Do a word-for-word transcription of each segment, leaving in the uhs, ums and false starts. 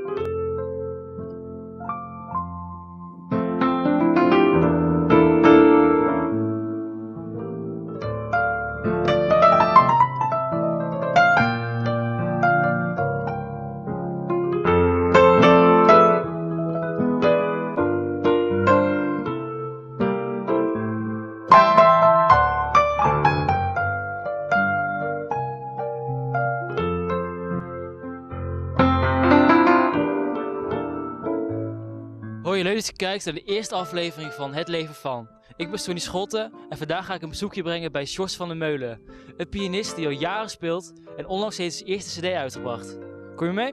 Hoi, leuk dat je kijkt naar de eerste aflevering van Het Leven Van. Ik ben Sonny Scholte en vandaag ga ik een bezoekje brengen bij Sjors van der Meulen. Een pianist die al jaren speelt en onlangs heeft zijn eerste cd uitgebracht. Kom je mee?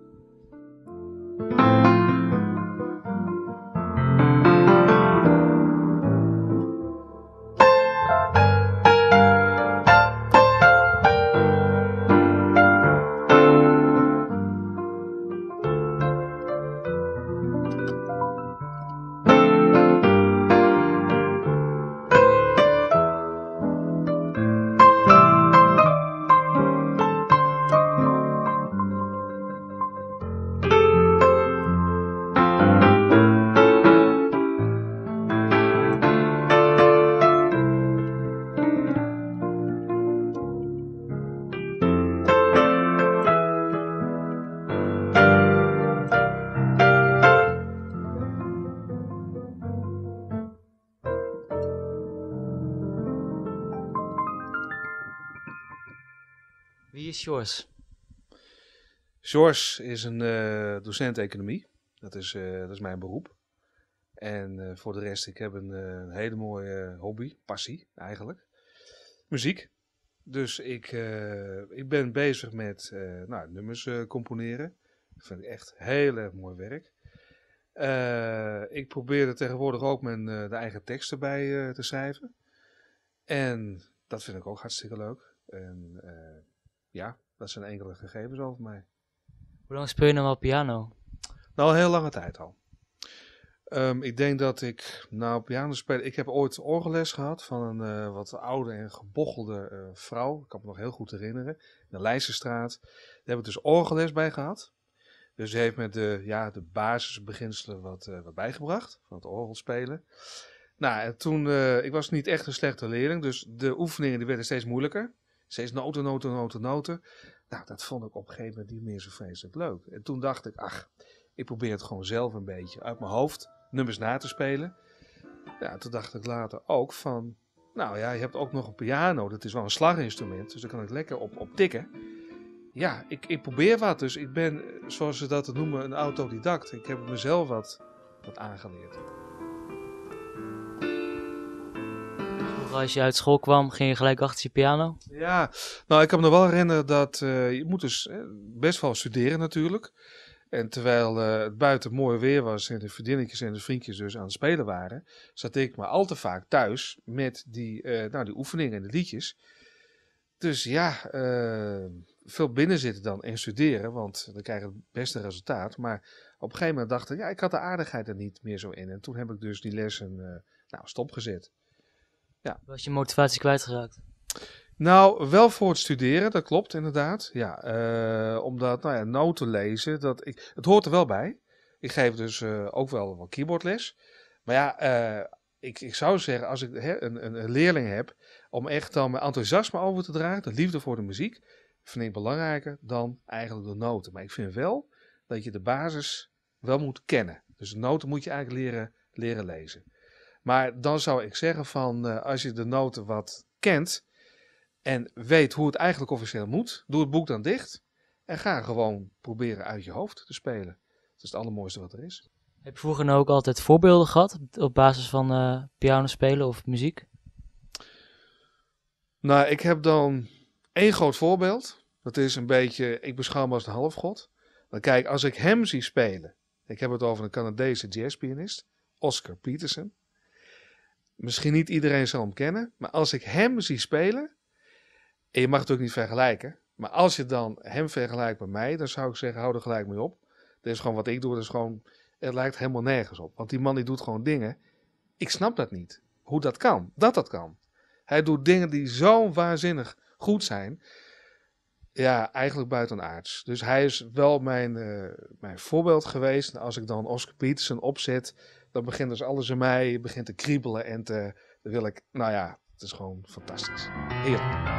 Wie is Sjors? Sjors is een uh, docent economie. Dat is, uh, dat is mijn beroep. En uh, voor de rest, ik heb een, uh, een hele mooie hobby, passie eigenlijk. Muziek. Dus ik, uh, ik ben bezig met uh, nou, nummers uh, componeren. Dat vind ik echt heel erg mooi werk. Uh, ik probeer er tegenwoordig ook mijn uh, de eigen teksten bij uh, te schrijven. En dat vind ik ook hartstikke leuk. En uh, ja, dat zijn enkele gegevens over mij. Hoe lang speel je nou al piano? Nou, een heel lange tijd al. Um, ik denk dat ik, nou, piano spelen. Ik heb ooit orgelles gehad van een uh, wat oude en gebochelde uh, vrouw. Ik kan me nog heel goed herinneren. In de Leidsestraat. Daar heb ik dus orgelles bij gehad. Dus ze heeft me de, ja, de basisbeginselen wat, uh, wat bijgebracht. Van het orgelspelen. Nou, en toen, uh, ik was niet echt een slechte leerling. Dus de oefeningen die werden steeds moeilijker. Steeds noten, noten, noten, noten. Nou, dat vond ik op een gegeven moment niet meer zo vreselijk leuk. En toen dacht ik, ach, ik probeer het gewoon zelf een beetje uit mijn hoofd nummers na te spelen. Ja, toen dacht ik later ook van, nou ja, je hebt ook nog een piano. Dat is wel een slaginstrument, dus daar kan ik lekker op, op tikken. Ja, ik, ik probeer wat. Dus ik ben, zoals ze dat noemen, een autodidact. Ik heb mezelf wat, wat aangeleerd. Als je uit school kwam, ging je gelijk achter je piano? Ja, nou ik kan me nog wel herinneren dat uh, je moet dus eh, best wel studeren natuurlijk. En terwijl uh, het buiten mooi weer was en de vriendinnetjes en de vriendjes dus aan het spelen waren, zat ik maar al te vaak thuis met die, uh, nou, die oefeningen en de liedjes. Dus ja, uh, veel binnen zitten dan en studeren, want dan krijg je het beste resultaat. Maar op een gegeven moment dacht ik, ja, ik had de aardigheid er niet meer zo in. En toen heb ik dus die lessen uh, nou, stopgezet. Ja. Was je motivatie kwijtgeraakt? Nou, wel voor het studeren, dat klopt inderdaad. Ja, uh, omdat, nou ja, noten lezen, dat ik, het hoort er wel bij. Ik geef dus uh, ook wel wat keyboardles. Maar ja, uh, ik, ik zou zeggen, als ik he, een, een, een leerling heb, om echt dan mijn enthousiasme over te dragen, de liefde voor de muziek, vind ik belangrijker dan eigenlijk de noten. Maar ik vind wel dat je de basis wel moet kennen. Dus de noten moet je eigenlijk leren, leren lezen. Maar dan zou ik zeggen van, uh, als je de noten wat kent en weet hoe het eigenlijk officieel moet, doe het boek dan dicht en ga gewoon proberen uit je hoofd te spelen. Dat is het allermooiste wat er is. Heb je vroeger nou ook altijd voorbeelden gehad op basis van uh, piano spelen of muziek? Nou, ik heb dan één groot voorbeeld. Dat is een beetje, ik beschouw hem als een halfgod. Dan kijk, als ik hem zie spelen, ik heb het over een Canadese jazzpianist, Oscar Peterson. Misschien niet iedereen zal hem kennen, maar als ik hem zie spelen, en je mag het ook niet vergelijken, maar als je dan hem vergelijkt met mij, dan zou ik zeggen, hou er gelijk mee op. Dat is gewoon wat ik doe, dat is gewoon, het lijkt helemaal nergens op. Want die man die doet gewoon dingen, ik snap dat niet, hoe dat kan, dat dat kan. Hij doet dingen die zo waanzinnig goed zijn. Ja, eigenlijk buitenaards. Dus hij is wel mijn, uh, mijn voorbeeld geweest. En als ik dan Oscar Peterson opzet, dan begint dus alles in mij begint te kriebelen. En te, dan wil ik, nou ja, het is gewoon fantastisch. Heerlijk.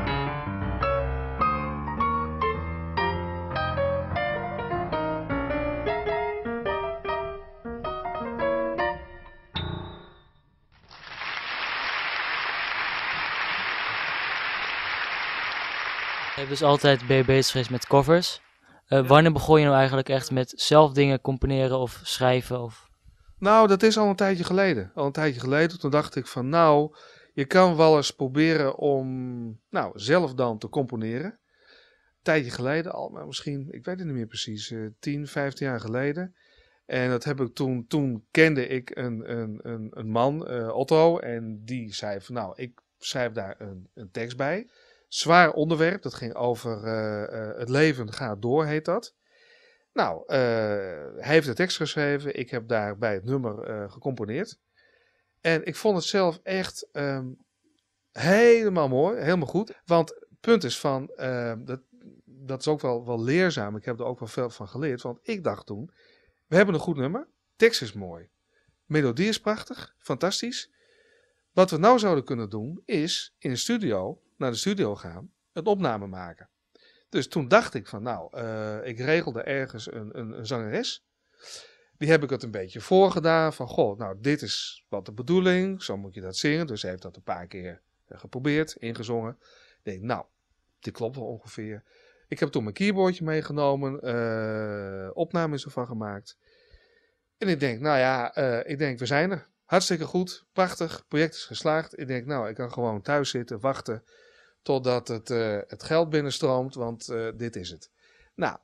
Je hebt dus altijd ben je bezig geweest met covers. Uh, ja. Wanneer begon je nou eigenlijk echt met zelf dingen componeren of schrijven? Of... Nou, dat is al een tijdje geleden. Al een tijdje geleden. Toen dacht ik van nou, je kan wel eens proberen om nou, zelf dan te componeren. Een tijdje geleden al, maar misschien, ik weet het niet meer precies, uh, tien, vijftien jaar geleden. En dat heb ik toen, toen kende ik een, een, een, een man, uh, Otto, en die zei van nou, ik schrijf daar een, een tekst bij. Zwaar onderwerp, dat ging over uh, uh, het leven gaat door, heet dat. Nou, uh, hij heeft de tekst geschreven, ik heb daarbij het nummer uh, gecomponeerd. En ik vond het zelf echt um, helemaal mooi, helemaal goed. Want het punt is van, uh, dat, dat is ook wel, wel leerzaam, ik heb er ook wel veel van geleerd. Want ik dacht toen, we hebben een goed nummer, tekst is mooi, melodie is prachtig, fantastisch. Wat we nou zouden kunnen doen, is in de studio, naar de studio gaan, een opname maken. Dus toen dacht ik van, nou, uh, ik regelde ergens een, een, een zangeres. Die heb ik het een beetje voorgedaan van, goh, nou, dit is wat de bedoeling, zo moet je dat zingen. Dus hij heeft dat een paar keer geprobeerd, ingezongen. Ik denk, nou, dit klopt wel ongeveer. Ik heb toen mijn keyboardje meegenomen, uh, opnames ervan gemaakt. En ik denk, nou ja, uh, ik denk, we zijn er. Hartstikke goed, prachtig, het project is geslaagd. Ik denk, nou, ik kan gewoon thuis zitten, wachten totdat het, uh, het geld binnenstroomt, want uh, dit is het. Nou,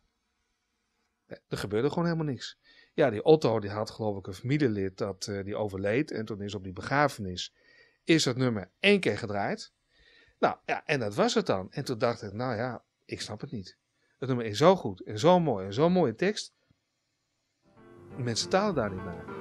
er gebeurde gewoon helemaal niks. Ja, die Otto, die had geloof ik een familielid dat uh, die overleed. En toen is op die begrafenis, is het nummer één keer gedraaid. Nou, ja, en dat was het dan. En toen dacht ik, nou ja, ik snap het niet. Het nummer is zo goed en zo mooi en zo'n mooie tekst. Mensen talen daar niet naar.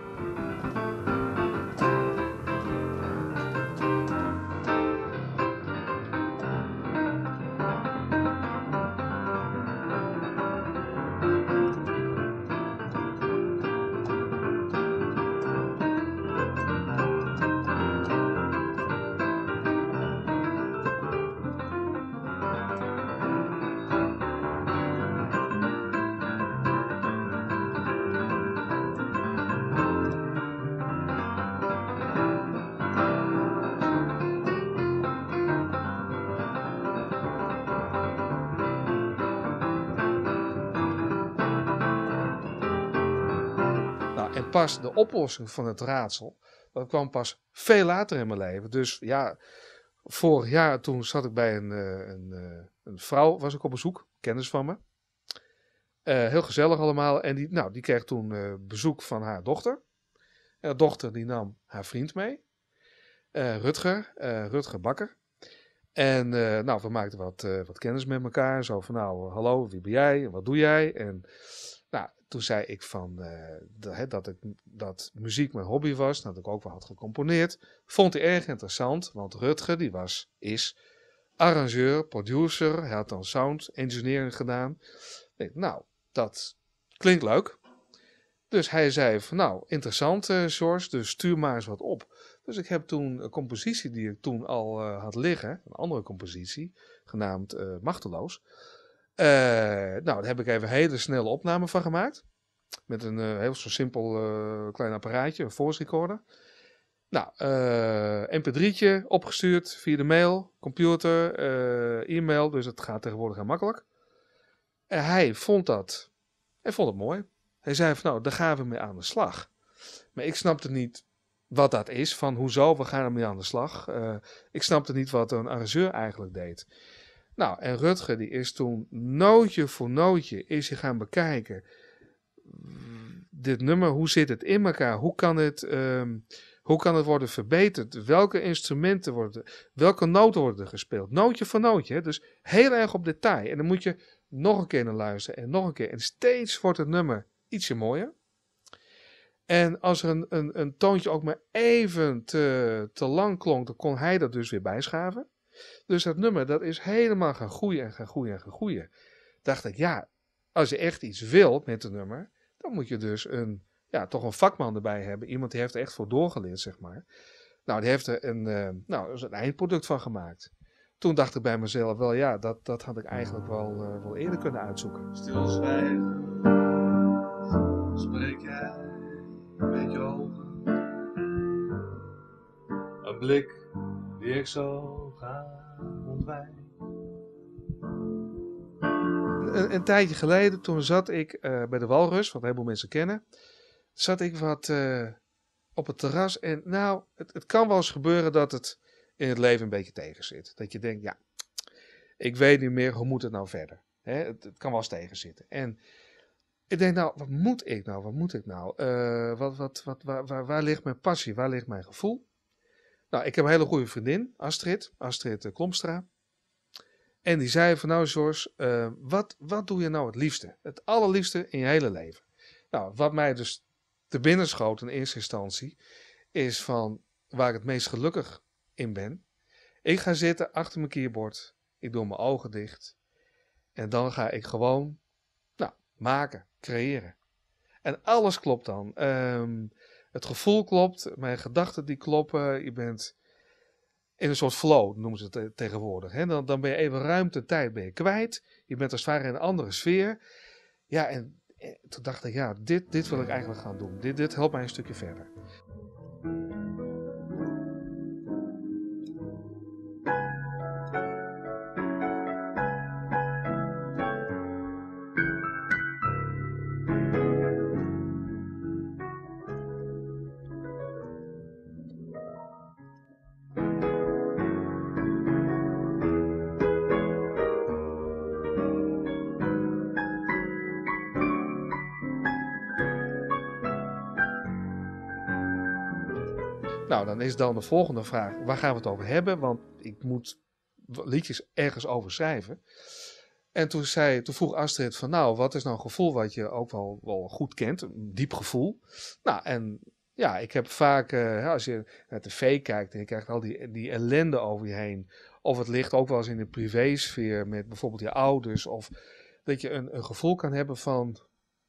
En pas de oplossing van het raadsel, dat kwam pas veel later in mijn leven. Dus ja, vorig jaar toen zat ik bij een, een, een vrouw, was ik op bezoek, kennis van me. Uh, heel gezellig allemaal. En die, nou, die kreeg toen uh, bezoek van haar dochter. En haar dochter die nam haar vriend mee, uh, Rutger, uh, Rutger Bakker. En uh, nou, we maakten wat, uh, wat kennis met elkaar. Zo van nou, hallo, wie ben jij en wat doe jij? En nou, toen zei ik van, uh, dat, dat, ik, dat muziek mijn hobby was, dat ik ook wel had gecomponeerd. Vond hij erg interessant, want Rutger die was, is arrangeur, producer. Hij had dan sound engineering gedaan. Ik denk, nou, dat klinkt leuk. Dus hij zei van, nou, interessant uh, George, dus stuur maar eens wat op. Dus ik heb toen een compositie die ik toen al uh, had liggen, een andere compositie, genaamd uh, Machteloos. Uh, nou, daar heb ik even een hele snelle opname van gemaakt. Met een uh, heel zo simpel uh, klein apparaatje, een voice recorder. Nou, uh, M P drietje opgestuurd via de mail, computer, uh, e-mail. Dus het gaat tegenwoordig heel makkelijk. En hij vond dat, hij vond het mooi. Hij zei van nou, daar gaan we mee aan de slag. Maar ik snapte niet wat dat is, van hoezo, we gaan ermee aan de slag. Uh, ik snapte niet wat een arrangeur eigenlijk deed. Nou, en Rutger die is toen nootje voor nootje is hij gaan bekijken. Dit nummer, hoe zit het in elkaar? Hoe kan het, um, hoe kan het worden verbeterd? Welke instrumenten worden, welke noten worden er gespeeld? Nootje voor nootje, hè? Dus heel erg op detail. En dan moet je nog een keer naar luisteren en nog een keer. En steeds wordt het nummer ietsje mooier. En als er een, een, een toontje ook maar even te, te lang klonk, dan kon hij dat dus weer bijschaven. Dus dat nummer, dat is helemaal gaan groeien en gaan groeien en gaan groeien. Dacht ik, ja, als je echt iets wil met een nummer, dan moet je dus een, ja, toch een vakman erbij hebben. Iemand die heeft er echt voor doorgeleerd, zeg maar. Nou, die heeft er een, uh, nou, dus een eindproduct van gemaakt. Toen dacht ik bij mezelf wel, ja, dat, dat had ik eigenlijk wel, uh, wel eerder kunnen uitzoeken. Stilzwijgen, spreek jij met je ogen. Een blik die ik zo graag ontwijk. Een, een tijdje geleden, toen zat ik uh, bij de Walrus, wat een heleboel mensen kennen, zat ik wat uh, op het terras. En nou, het, het kan wel eens gebeuren dat het in het leven een beetje tegen zit. Dat je denkt, ja, ik weet niet meer, hoe moet het nou verder? Hè, het, het kan wel eens tegen zitten. En ik denk, nou, wat moet ik nou? Wat moet ik nou? Uh, wat, wat, wat, waar, waar, waar ligt mijn passie? Waar ligt mijn gevoel? Nou, ik heb een hele goede vriendin, Astrid, Astrid uh, Klomstra. En die zei van, nou George, uh, wat, wat doe je nou het liefste? Het allerliefste in je hele leven. Nou, wat mij dus te binnen schoot in eerste instantie, is van waar ik het meest gelukkig in ben. Ik ga zitten achter mijn keyboard, ik doe mijn ogen dicht en dan ga ik gewoon, nou, maken, creëren. En alles klopt dan. Um, het gevoel klopt, mijn gedachten die kloppen, je bent in een soort flow, noemen ze het te- tegenwoordig. Hè? Dan, dan ben je even ruimte, tijd ben je kwijt. Je bent als het ware in een andere sfeer. Ja, en, en toen dacht ik, ja, dit, dit wil ik eigenlijk gaan doen. Dit, dit helpt mij een stukje verder. Nou, dan is dan de volgende vraag, waar gaan we het over hebben? Want ik moet liedjes ergens over schrijven. En toen, zei, toen vroeg Astrid van, nou, wat is nou een gevoel wat je ook wel, wel goed kent? Een diep gevoel. Nou, en ja, ik heb vaak, uh, als je naar tv kijkt en je krijgt al die, die ellende over je heen. Of het ligt ook wel eens in de privésfeer met bijvoorbeeld je ouders. Of dat je een, een gevoel kan hebben van,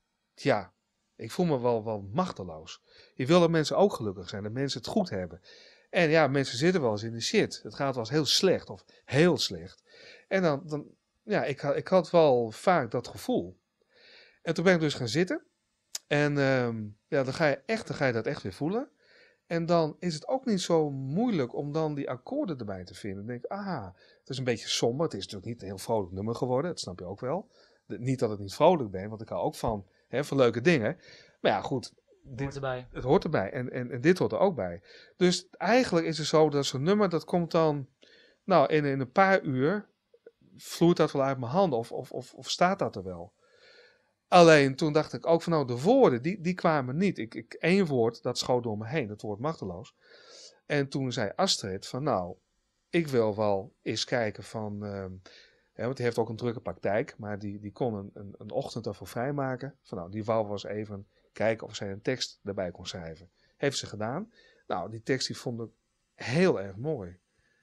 ja, ik voel me wel, wel machteloos. Je wil dat mensen ook gelukkig zijn, dat mensen het goed hebben. En ja, mensen zitten wel eens in de shit. Het gaat wel eens heel slecht of heel slecht. En dan, dan ja, ik, ik had wel vaak dat gevoel. En toen ben ik dus gaan zitten. En um, ja, dan ga, je echt, dan ga je dat echt weer voelen. En dan is het ook niet zo moeilijk om dan die akkoorden erbij te vinden. Dan denk ik, ah, het is een beetje somber. Het is natuurlijk niet een heel vrolijk nummer geworden, dat snap je ook wel. De, niet dat ik niet vrolijk ben, want ik hou ook van, hè, van leuke dingen. Maar ja, goed. Dit, hoort erbij. Het hoort erbij. En, en, en dit hoort er ook bij. Dus eigenlijk is het zo dat zo'n nummer, dat komt dan, nou, in, in een paar uur vloeit dat wel uit mijn handen of, of, of, of staat dat er wel. Alleen toen dacht ik ook van, nou, de woorden, die, die kwamen niet. Ik, ik, één woord, dat schoot door me heen, het woord machteloos. En toen zei Astrid van, nou, ik wil wel eens kijken van, uh, ja, want die heeft ook een drukke praktijk, maar die, die kon een, een, een ochtend ervoor vrijmaken. Van, nou, die wou wel eens even kijken of zij een tekst erbij kon schrijven. Heeft ze gedaan. Nou, die tekst die vond ik heel erg mooi.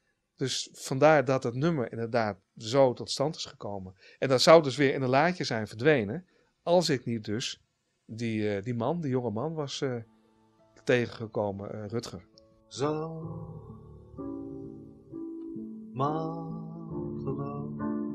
Dus vandaar dat het nummer inderdaad zo tot stand is gekomen. En dat zou dus weer in een laadje zijn verdwenen, als ik niet dus die, uh, die man, die jonge man was uh, tegengekomen, uh, Rutger. Zo machteloos.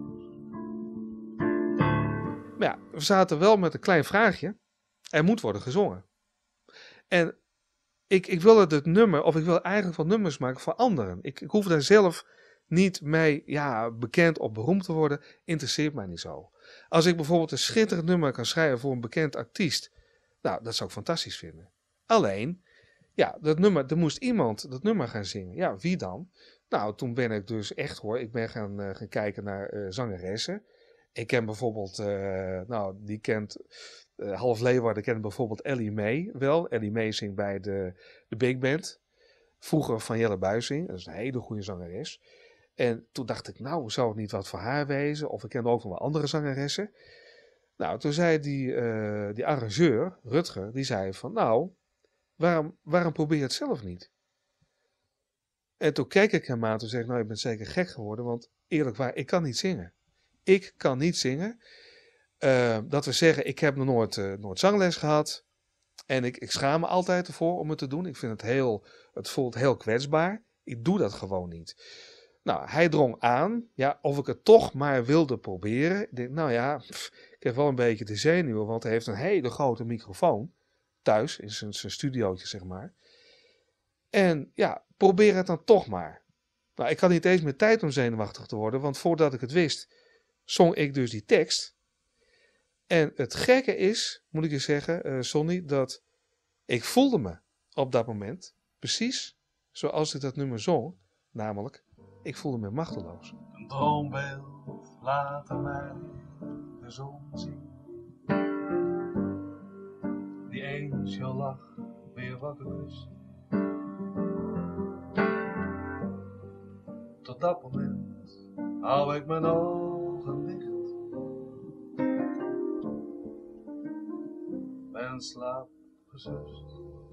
Maar ja, we zaten wel met een klein vraagje. Er moet worden gezongen. En ik, ik wil het nummer, of ik wil eigenlijk wel nummers maken voor anderen. Ik, ik hoef daar zelf niet mee ja, bekend of beroemd te worden. Interesseert mij niet zo. Als ik bijvoorbeeld een schitterend nummer kan schrijven voor een bekend artiest. Nou, dat zou ik fantastisch vinden. Alleen, ja, dat nummer, er moest iemand dat nummer gaan zingen. Ja, wie dan? Nou, toen ben ik dus echt hoor, ik ben gaan, uh, gaan kijken naar uh, zangeressen. Ik ken bijvoorbeeld, uh, nou, die kent, uh, half Leeuwarden kent bijvoorbeeld Ellie Mae wel. Ellie Mae zingt bij de, de Big Band. Vroeger van Jelle Buijsing, dat is een hele goede zangeres. En toen dacht ik, nou, zou het niet wat voor haar wezen? Of ik ken ook nog wel andere zangeressen. Nou, toen zei die, uh, die arrangeur, Rutger, die zei van, nou, waarom, waarom probeer je het zelf niet? En toen keek ik hem aan, toen zei ik, nou, je bent zeker gek geworden, want eerlijk waar, ik kan niet zingen. Ik kan niet zingen. Uh, dat we zeggen, ik heb nog nooit, uh, nooit zangles gehad. En ik, ik schaam me altijd ervoor om het te doen. Ik vind het heel, het voelt heel kwetsbaar. Ik doe dat gewoon niet. Nou, hij drong aan, ja, of ik het toch maar wilde proberen. Ik denk, nou ja, pff, ik heb wel een beetje de zenuwen, want hij heeft een hele grote microfoon thuis, in zijn, zijn studiootje, zeg maar. En ja, probeer het dan toch maar. Nou, ik had niet eens meer tijd om zenuwachtig te worden, want voordat ik het wist, zong ik dus die tekst. En het gekke is, moet ik je zeggen, uh, Sonny, dat ik voelde me op dat moment precies zoals ik dat nummer zong. Namelijk, ik voelde me machteloos. Een droombeeld laat mij de zon zien. Die eens jouw lach weer wakker kust. Tot dat moment hou ik mijn ogen dicht. Ben slaap gesust.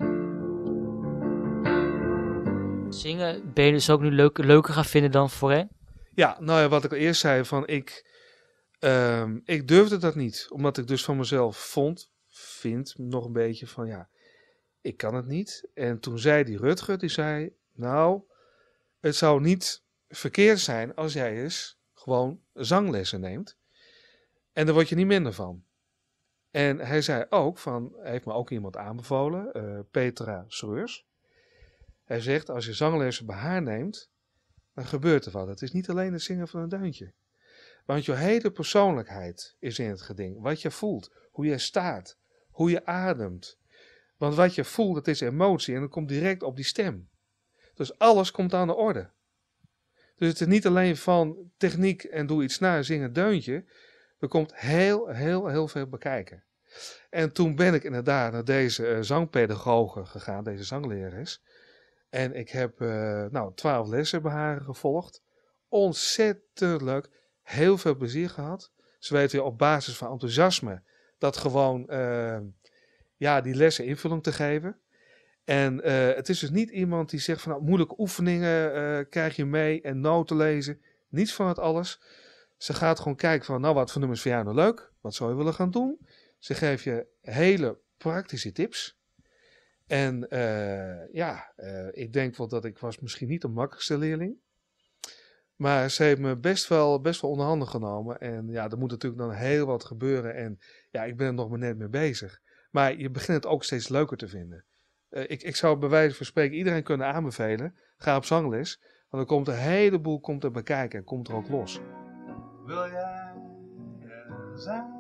Zingen ben je dus ook nu leuk, leuker gaan vinden dan voorheen? Ja, nou ja, wat ik al eerst zei, van ik, um, ik durfde dat niet. Omdat ik dus van mezelf vond, vind nog een beetje van ja, ik kan het niet. En toen zei die Rutger, die zei, nou, het zou niet verkeerd zijn als jij eens gewoon zanglessen neemt. En daar word je niet minder van. En hij zei ook, van, hij heeft me ook iemand aanbevolen, uh, Petra Schreurs. Hij zegt, als je zanglessen bij haar neemt, dan gebeurt er wat. Het is niet alleen het zingen van een deuntje. Want je hele persoonlijkheid is in het geding. Wat je voelt, hoe je staat, hoe je ademt. Want wat je voelt, dat is emotie en dat komt direct op die stem. Dus alles komt aan de orde. Dus het is niet alleen van techniek en doe iets na, zing een deuntje. Er komt heel, heel, heel veel bekijken. En toen ben ik inderdaad naar deze uh, zangpedagoge gegaan, deze zanglerares. En ik heb uh, nou, twaalf lessen bij haar gevolgd. Ontzettend leuk. Heel veel plezier gehad. Ze weet weer op basis van enthousiasme dat gewoon uh, ja, die lessen invulling te geven. En uh, het is dus niet iemand die zegt van nou, moeilijke oefeningen uh, krijg je mee en noten lezen. Niets van het alles. Ze gaat gewoon kijken van nou, wat voor nummers vind jij nou leuk? Wat zou je willen gaan doen? Ze geeft je hele praktische tips. En uh, ja, uh, ik denk wel dat ik was misschien niet de makkelijkste leerling. Maar ze heeft me best wel, best wel onder handen genomen. En ja, er moet natuurlijk dan heel wat gebeuren. En ja, ik ben er nog maar net mee bezig. Maar je begint het ook steeds leuker te vinden. Uh, ik, ik zou bij wijze van spreken iedereen kunnen aanbevelen. Ga op zangles. Want dan komt een heleboel komt er bekijken en komt er ook los. Wil jij er zijn?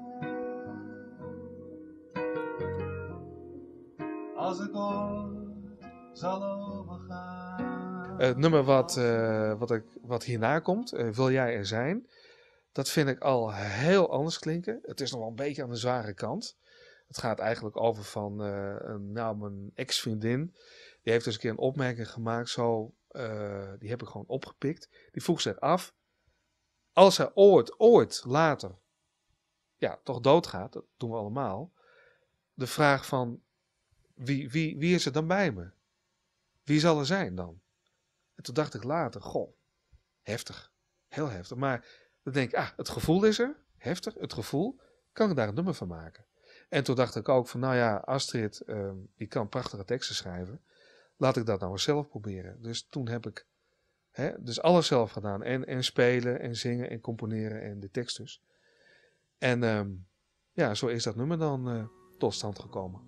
Als ik ooit zal overgaan. Het nummer wat, uh, wat, ik, wat hierna komt, uh, Wil jij er zijn? Dat vind ik al heel anders klinken. Het is nog wel een beetje aan de zware kant. Het gaat eigenlijk over van uh, een, nou, mijn ex-vriendin. Die heeft dus een keer een opmerking gemaakt. Zo, uh, die heb ik gewoon opgepikt. Die vroeg zich af. Als hij ooit, ooit later, ja, toch doodgaat. Dat doen we allemaal. De vraag van, wie, wie, wie is er dan bij me? Wie zal er zijn dan? En toen dacht ik later, goh, heftig. Heel heftig. Maar dan denk ik, ah, het gevoel is er. Heftig, het gevoel. Kan ik daar een nummer van maken? En toen dacht ik ook van, nou ja, Astrid, uh, die kan prachtige teksten schrijven. Laat ik dat nou eens zelf proberen. Dus toen heb ik hè, dus alles zelf gedaan. En, en spelen, en zingen, en componeren, en de tekst dus. En um, ja, zo is dat nummer dan uh, tot stand gekomen.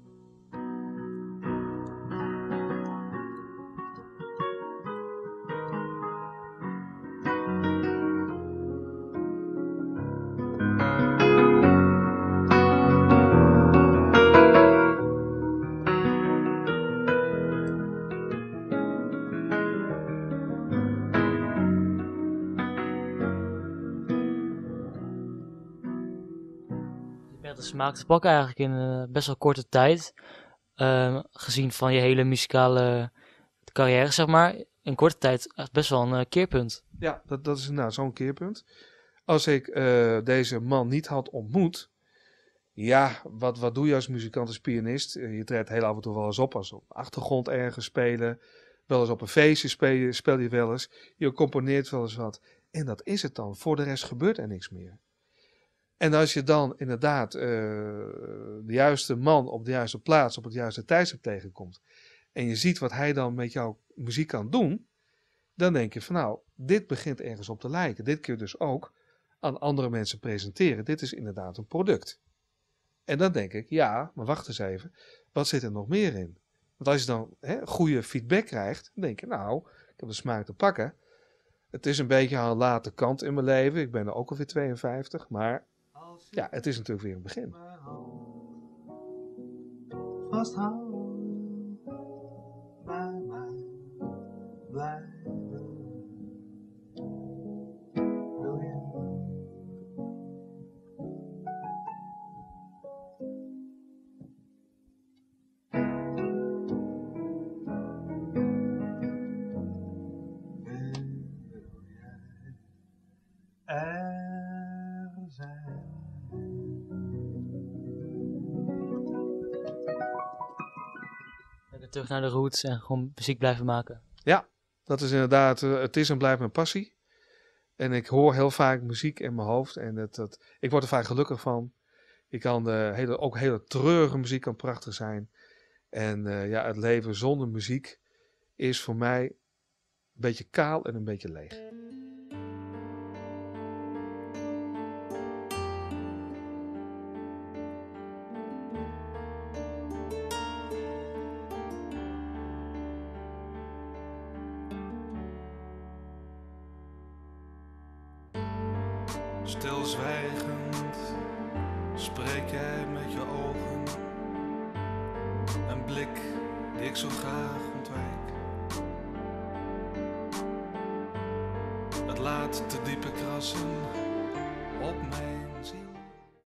Smaak te pakken eigenlijk in uh, best wel korte tijd. Uh, gezien van je hele muzikale carrière, zeg maar. In korte tijd echt best wel een uh, keerpunt. Ja, dat, dat is nou zo'n keerpunt. Als ik uh, deze man niet had ontmoet. Ja, wat, wat doe je als muzikant, als pianist? Uh, je treedt heel af en toe wel eens op als op de achtergrond ergens spelen. wel eens op een feestje speel je, speel je wel eens. Je componeert wel eens wat. En dat is het dan. Voor de rest gebeurt er niks meer. En als je dan inderdaad uh, de juiste man op de juiste plaats, op het juiste tijdstip tegenkomt. En je ziet wat hij dan met jouw muziek kan doen. Dan denk je van nou, dit begint ergens op te lijken. Dit kun je dus ook aan andere mensen presenteren. Dit is inderdaad een product. En dan denk ik, ja, maar wacht eens even. Wat zit er nog meer in? Want als je dan hè, goede feedback krijgt, dan denk je nou, ik heb de smaak te pakken. Het is een beetje aan een late kant in mijn leven. Ik ben er ook alweer tweeënvijftig. Maar ja, het is natuurlijk weer een begin. Vasthouden bij mij blijven. Wil je? Wil jij er zijn? Terug naar de roots en gewoon muziek blijven maken. Ja, dat is inderdaad, uh, het is en blijft mijn passie. En ik hoor heel vaak muziek in mijn hoofd en het, dat, ik word er vaak gelukkig van. Ik kan de hele, ook hele treurige muziek kan prachtig zijn. En uh, ja, het leven zonder muziek is voor mij een beetje kaal en een beetje leeg. Stilzwijgend spreek jij met je ogen, een blik die ik zo graag ontwijk. Het laat te diepe krassen op mij.